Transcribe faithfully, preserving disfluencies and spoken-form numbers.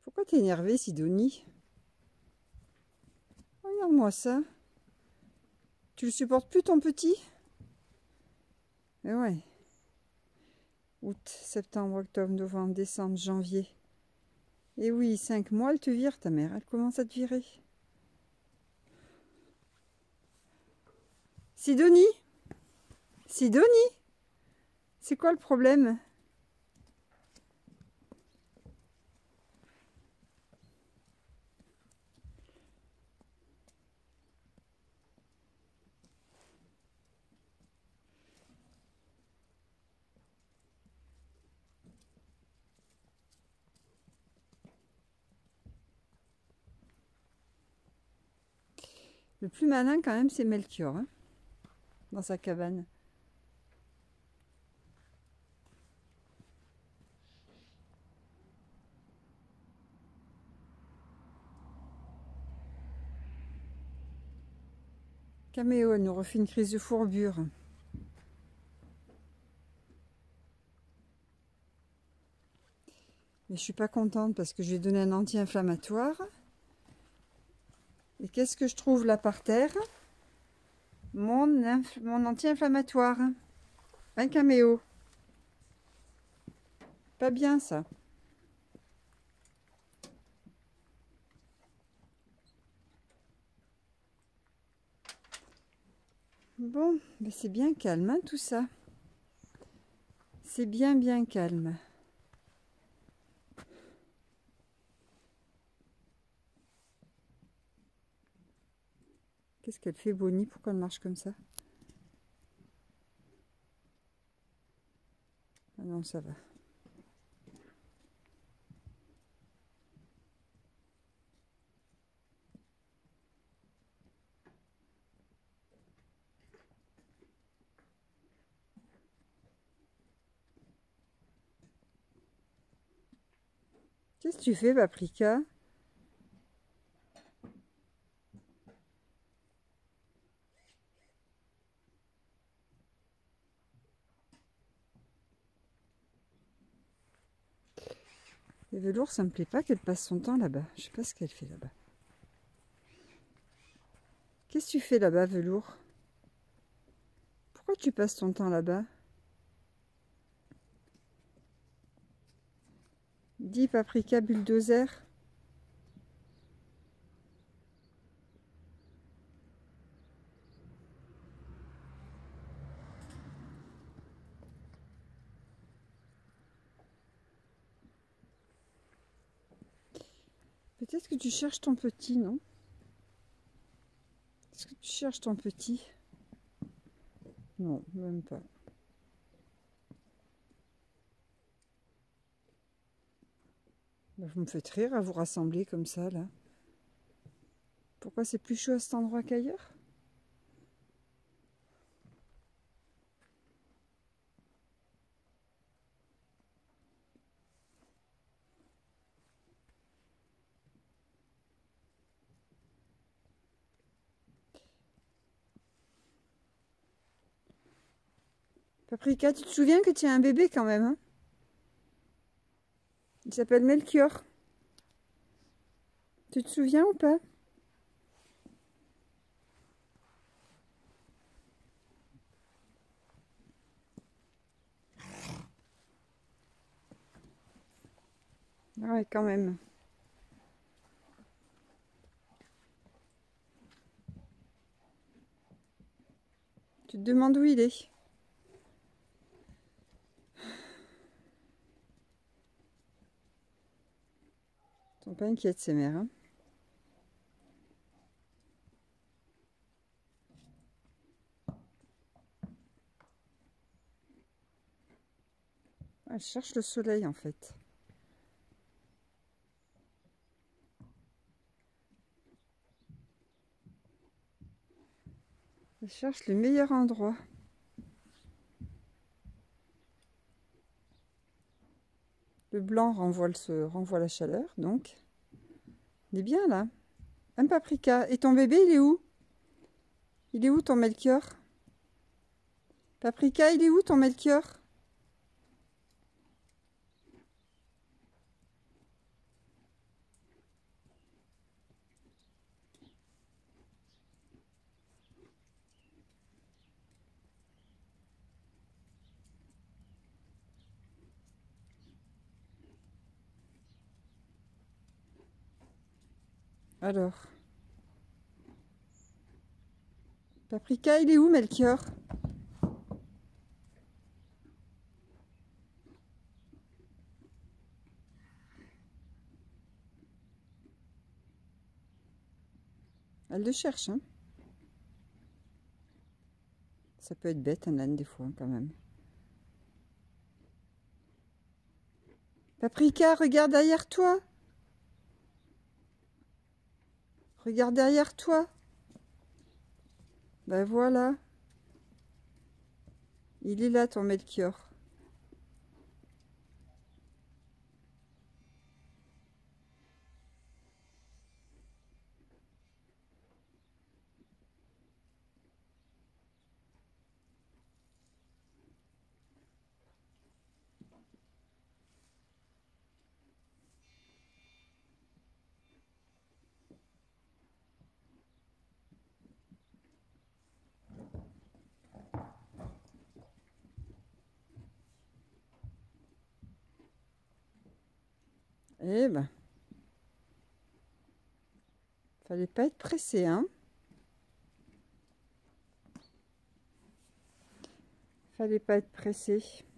Pourquoi t'es énervée, Sidonie? Regarde-moi ça. Tu le supportes plus, ton petit? Mais ouais. Août, septembre, octobre, novembre, décembre, janvier. Et oui, cinq mois, elle te vire, ta mère. Elle commence à te virer. Sidonie? Sidonie? C'est quoi le problème? Le plus malin quand même, c'est Melchior, hein, dans sa cabane. Caméo, elle nous refait une crise de fourbure. Mais je suis pas contente parce que je lui ai donné un anti-inflammatoire. Et qu'est-ce que je trouve là par terre? Mon, mon anti-inflammatoire. Un caméo. Pas bien ça. Bon, mais c'est bien calme hein, tout ça. C'est bien bien calme. Qu'est-ce qu'elle fait, Bonnie? Pourquoi elle marche comme ça? Ah non, ça va. Qu'est-ce que tu fais, Paprika? Les velours, ça me plaît pas qu'elle passe son temps là-bas. Je sais pas ce qu'elle fait là-bas. Qu'est-ce que tu fais là-bas, velours? Pourquoi tu passes ton temps là-bas? Dis, Paprika, bulldozer. Peut-être que tu cherches ton petit, non? Est-ce que tu cherches ton petit? Non, même pas. Vous me faites rire à vous rassembler comme ça, là. Pourquoi c'est plus chaud à cet endroit qu'ailleurs? Paprika, tu te souviens que tu as un bébé quand même, hein? Il s'appelle Melchior. Tu te souviens ou pas? Ouais, quand même. Tu te demandes où il est. Ils sont pas inquiètes, ces mères, hein? Elle cherche le soleil, en fait. Elle cherche le meilleur endroit. Le blanc renvoie, le, renvoie la chaleur, donc. Il est bien, là. Un Paprika. Et ton bébé, il est où? Il est où, ton Melchior? Paprika, il est où, ton Melchior? Alors. Paprika, il est où, Melchior? Elle le cherche, hein. Ça peut être bête, un âne, des fois, quand même. Paprika, regarde derrière toi. Regarde derrière toi. Ben voilà. Il est là, ton Melchior. Eh ben. Fallait pas être pressé, hein. Fallait pas être pressé.